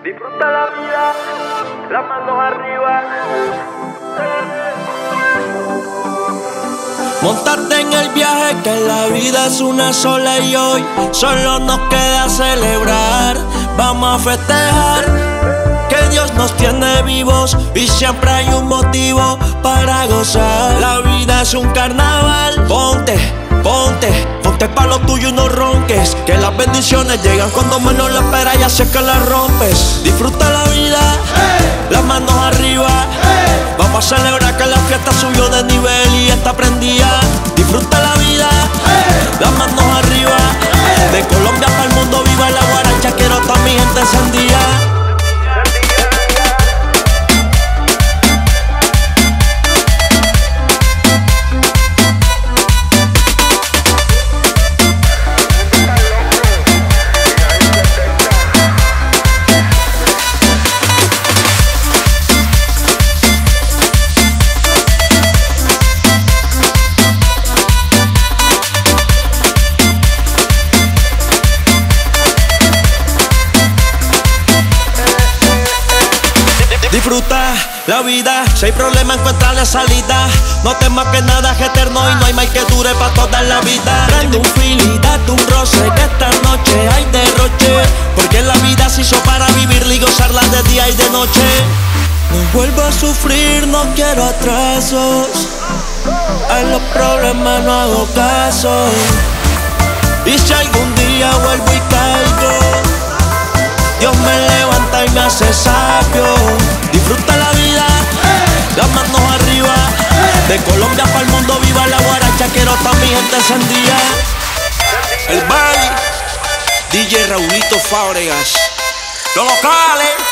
Disfruta la vida, las manos arriba. Móntate en el viaje que la vida es una sola y hoy solo nos queda celebrar. Vamos a festejar que Dios nos tiene vivos y siempre hay un motivo para gozar. La vida es un carnaval, ponte pa' lo tuyo y no ronques, que las bendiciones llegan cuando menos la esperas y así es que las rompes. Disfruta la vida, las manos arriba. Vamos a celebrar que la fiesta subió de nivel y está prendida. Disfruta la vida, las manos arriba. De Colombia para el mundo, viva la guaracha, quiero toda mi gente encendida. Disfruta la vida, si hay problema encuentra la salida. No temas que nada es eterno y no hay mal que dure pa' toda la vida. Prende un fil y date un roce, que esta noche hay derroche, porque la vida se hizo para vivirla y gozarla de día y de noche. No vuelvo a sufrir, no quiero atrasos, a los problemas no hago caso. Y si algún día vuelvo y caigo, Dios me levanta y me hace sabio. Disfruta la vida, las manos arriba. De Colombia para el mundo, viva la guaracha, quiero toda mi gente encendida. El Bali, DJ Raulito Fábregas, los locales.